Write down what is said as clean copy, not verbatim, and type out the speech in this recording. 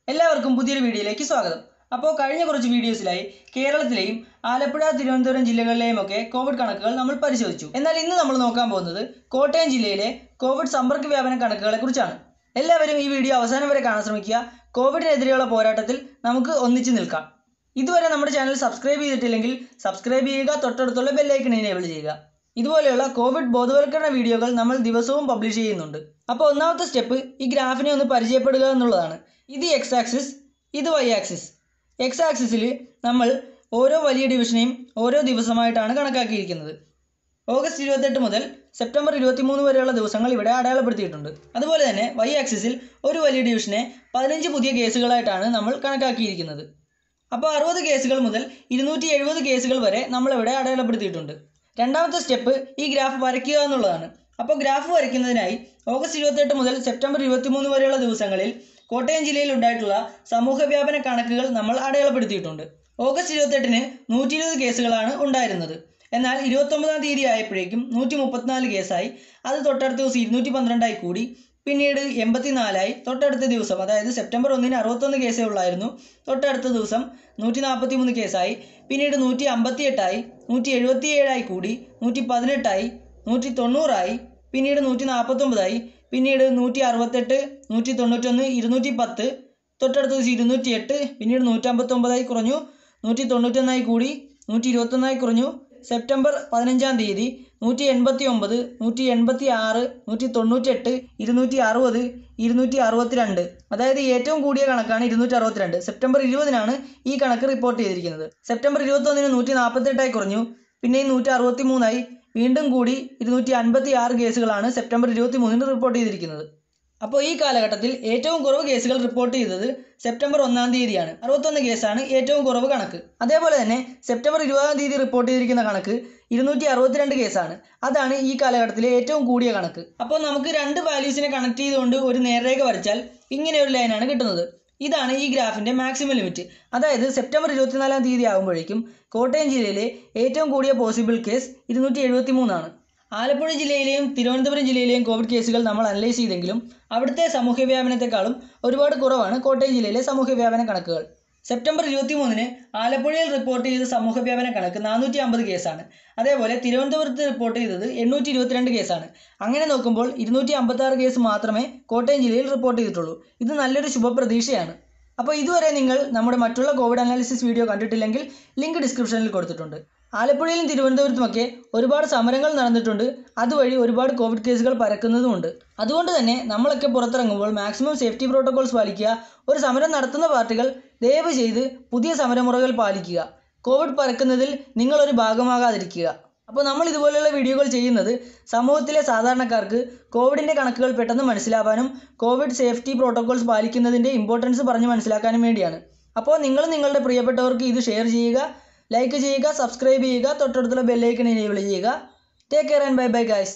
എല്ലാവർക്കും പുതിയൊരു വീഡിയോയിലേക്ക് സ്വാഗതം. അപ്പോൾ കഴിഞ്ഞ കുറച്ച് വീഡിയോസിലായി കേരളത്തിലെയും ആലപ്പുഴ, തിരുവനന്തപുരം ജില്ലകളിലെയും ഒക്കെ കോവിഡ് കണക്കുകൾ നമ്മൾ പരിശോധിച്ചു. എന്നാൽ ഇന്ന് നമ്മൾ നോക്കാൻ പോകുന്നത് കോട്ടയം ജില്ലയിലെ കോവിഡ് സമ്പർക്ക വ്യാപന കണക്കുകളെ കുറിച്ചാണ്. എല്ലാവരും ഈ വീഡിയോ അവസാനം വരെ കാണാൻ ശ്രമിക്കുക. കോവിഡിനെതിരെയുള്ള പോരാട്ടത്തിൽ നമുക്ക് ഒന്നിച്ചു നിൽക്കാം. ഇതുവരെ നമ്മുടെ ചാനൽ സബ്സ്ക്രൈബ് ചെയ്തിട്ടില്ലെങ്കിൽ സബ്സ്ക്രൈബ് ചെയ്യുക, തൊട്ടടുത്തുള്ള ബെല്ലൈക്കൺ എനേബിൾ ചെയ്യുക. ഇതുപോലെയുള്ള കോവിഡ് ബോധവൽക്കരണ വീഡിയോകൾ നമ്മൾ ദിവസവും പബ്ലിഷ് ചെയ്യുന്നുണ്ട്. അപ്പോൾ ഒന്നാമത്തെ സ്റ്റെപ്പ് ഈ ഗ്രാഫിനെ ഒന്ന് പരിചയപ്പെടുക എന്നുള്ളതാണ്. ഇത് എക്സ് ആക്സിസ്, ഇത് വൈ ആക്സിസ്. എക്സ് ആക്സിസിൽ നമ്മൾ ഓരോ വലിയ ഡിവിഷനെയും ഓരോ ദിവസമായിട്ടാണ് കണക്കാക്കിയിരിക്കുന്നത്. ഓഗസ്റ്റ് 28 മുതൽ സെപ്റ്റംബർ 23 വരെയുള്ള ദിവസങ്ങൾ ഇവിടെ അടയാളപ്പെടുത്തിയിട്ടുണ്ട്. അതുപോലെ തന്നെ വൈ ആക്സിസിൽ ഒരു വലിയ ഡിവിഷനെ 15 പുതിയ കേസുകളായിട്ടാണ് നമ്മൾ കണക്കാക്കിയിരിക്കുന്നത്. അപ്പോൾ 60 കേസുകൾ മുതൽ 270 കേസുകൾ വരെ നമ്മളിവിടെ അടയാളപ്പെടുത്തിയിട്ടുണ്ട്. രണ്ടാമത്തെ സ്റ്റെപ്പ് ഈ ഗ്രാഫ് വരയ്ക്കുക എന്നുള്ളതാണ്. അപ്പോൾ ഗ്രാഫ് വരയ്ക്കുന്നതിനായി ഓഗസ്റ്റ് 28 മുതൽ സെപ്റ്റംബർ 23 വരെയുള്ള ദിവസങ്ങളിൽ കോട്ടയം ജില്ലയിൽ ഉണ്ടായിട്ടുള്ള സമൂഹ വ്യാപന കണക്കുകൾ നമ്മൾ അടയാളപ്പെടുത്തിയിട്ടുണ്ട്. ഓഗസ്റ്റ് 28-ന് 120 കേസുകളാണ് ഉണ്ടായിരുന്നത്. എന്നാൽ 29-ാം തീയതി ആയപ്പോഴേക്കും 134 കേസായി. അത് തൊട്ടടുത്ത ദിവസം 212 കൂടി. പിന്നീട് 84 തൊട്ടടുത്ത ദിവസം, അതായത് സെപ്റ്റംബർ 1-ന് 61 കേസേ ഉള്ളായിരുന്നു. തൊട്ടടുത്ത ദിവസം 143 കേസായി. പിന്നീട് 158 177 കൂടി. 118 190 പിന്നീട് 149 പിന്നീട് 168 191 210 തൊട്ടടുത്ത ദിവസം 208 പിന്നീട് 159 കുറഞ്ഞു. 191 കൂടി. 121 കുറഞ്ഞു. സെപ്റ്റംബർ 15-ാം തീയതി 189 186 198 260 262. അതായത് ഏറ്റവും കൂടിയ കണക്കാണ് 262. സെപ്റ്റംബർ 20-നാണ് ഈ കണക്ക് റിപ്പോർട്ട് ചെയ്തിരിക്കുന്നത്. സെപ്റ്റംബർ 21-ന് 148 കുറഞ്ഞു. പിന്നെയും 163 വീണ്ടും കൂടി. 256 കേസുകളാണ് സെപ്റ്റംബർ 23-ന് റിപ്പോർട്ട് ചെയ്തിരിക്കുന്നത്. അപ്പോൾ ഈ കാലഘട്ടത്തിൽ ഏറ്റവും കുറവ് കേസുകൾ റിപ്പോർട്ട് ചെയ്തത് സെപ്റ്റംബർ 1-ാം തീയതിയാണ്. 61 കേസാണ് ഏറ്റവും കുറവ് കണക്ക്. അതേപോലെ തന്നെ സെപ്റ്റംബർ 20-ാം തീയതി റിപ്പോർട്ട് ചെയ്തിരിക്കുന്ന കണക്ക് 262 കേസാണ്. അതാണ് ഈ കാലഘട്ടത്തിലെ ഏറ്റവും കൂടിയ കണക്ക്. അപ്പോൾ നമുക്ക് രണ്ട് വാല്യൂസിനെ കണക്ട് ചെയ്തുകൊണ്ട് ഒരു നേർരേഖ വരച്ചാൽ ഇങ്ങനെ ഒരു ലൈനാണ് കിട്ടുന്നത്. ഇതാണ് ഈ ഗ്രാഫിൻ്റെ മാക്സിമം ലിമിറ്റ്. അതായത് സെപ്റ്റംബർ 24-ാം തീയതി ആകുമ്പോഴേക്കും കോട്ടയം ജില്ലയിലെ ഏറ്റവും കൂടിയ പോസിബിൾ കേസ് 273 ആണ്. ആലപ്പുഴ ജില്ലയിലെയും തിരുവനന്തപുരം ജില്ലയിലെയും കോവിഡ് കേസുകൾ നമ്മൾ അനലൈസ് ചെയ്തെങ്കിലും അവിടുത്തെ സമൂഹ വ്യാപനത്തെക്കാളും ഒരുപാട് കുറവാണ് കോട്ടയം ജില്ലയിലെ സമൂഹ വ്യാപന കണക്കുകൾ. സെപ്റ്റംബർ 23-ന് ആലപ്പുഴയിൽ റിപ്പോർട്ട് ചെയ്ത സമൂഹ വ്യാപന കണക്ക് 450 കേസാണ്. അതേപോലെ തിരുവനന്തപുരത്ത് റിപ്പോർട്ട് ചെയ്തത് 822 കേസാണ്. അങ്ങനെ നോക്കുമ്പോൾ 256 കേസ് മാത്രമേ കോട്ടയം ജില്ലയിൽ റിപ്പോർട്ട് ചെയ്തിട്ടുള്ളൂ. ഇത് നല്ലൊരു ശുഭപ്രതീക്ഷയാണ്. അപ്പോൾ ഇതുവരെ നിങ്ങൾ നമ്മുടെ മറ്റുള്ള കോവിഡ് അനാലിസിസ് വീഡിയോ കണ്ടിട്ടില്ലെങ്കിൽ ലിങ്ക് ഡിസ്ക്രിപ്ഷനിൽ കൊടുത്തിട്ടുണ്ട്. ആലപ്പുഴയിലും തിരുവനന്തപുരത്തുമൊക്കെ ഒരുപാട് സമരങ്ങൾ നടന്നിട്ടുണ്ട്. അതുവഴി ഒരുപാട് കോവിഡ് കേസുകൾ പരക്കുന്നതുമുണ്ട്. അതുകൊണ്ട് തന്നെ നമ്മളൊക്കെ പുറത്തിറങ്ങുമ്പോൾ മാക്സിമം സേഫ്റ്റി പ്രോട്ടോകോൾസ് പാലിക്കുക. ഒരു സമരം നടത്തുന്ന പാർട്ടികൾ ദയവ് ചെയ്ത് പുതിയ സമരമുറകൾ പാലിക്കുക. കോവിഡ് പരക്കുന്നതിൽ നിങ്ങളൊരു ഭാഗമാകാതിരിക്കുക. അപ്പോൾ നമ്മൾ ഇതുപോലെയുള്ള വീഡിയോകൾ ചെയ്യുന്നത് സമൂഹത്തിലെ സാധാരണക്കാർക്ക് കോവിഡിൻ്റെ കണക്കുകൾ പെട്ടെന്ന് മനസ്സിലാവാനും കോവിഡ് സേഫ്റ്റി പ്രോട്ടോകോൾസ് പാലിക്കുന്നതിൻ്റെ ഇമ്പോർട്ടൻസ് പറഞ്ഞ് മനസ്സിലാക്കാനും വേണ്ടിയാണ്. അപ്പോൾ നിങ്ങൾ നിങ്ങളുടെ പ്രിയപ്പെട്ടവർക്ക് ഇത് ഷെയർ ചെയ്യുക, ലൈക്ക് ചെയ്യുക, സബ്സ്ക്രൈബ് ചെയ്യുക, തൊട്ടടുത്തുള്ള ബെല്ലൈക്കൺ എനേബിൾ ചെയ്യുക. Take care and bye bye guys.